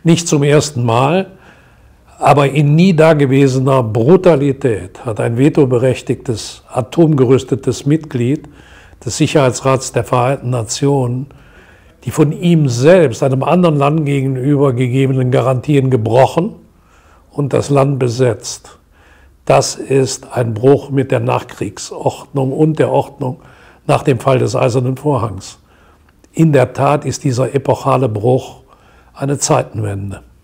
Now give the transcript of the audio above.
Nicht zum ersten Mal, aber in nie dagewesener Brutalität hat ein vetoberechtigtes, atomgerüstetes Mitglied des Sicherheitsrats der Vereinten Nationen die von ihm selbst einem anderen Land gegenüber gegebenen Garantien gebrochen und das Land besetzt. Das ist ein Bruch mit der Nachkriegsordnung und der Ordnung nach dem Fall des Eisernen Vorhangs. In der Tat ist dieser epochale Bruch eine Zeitenwende.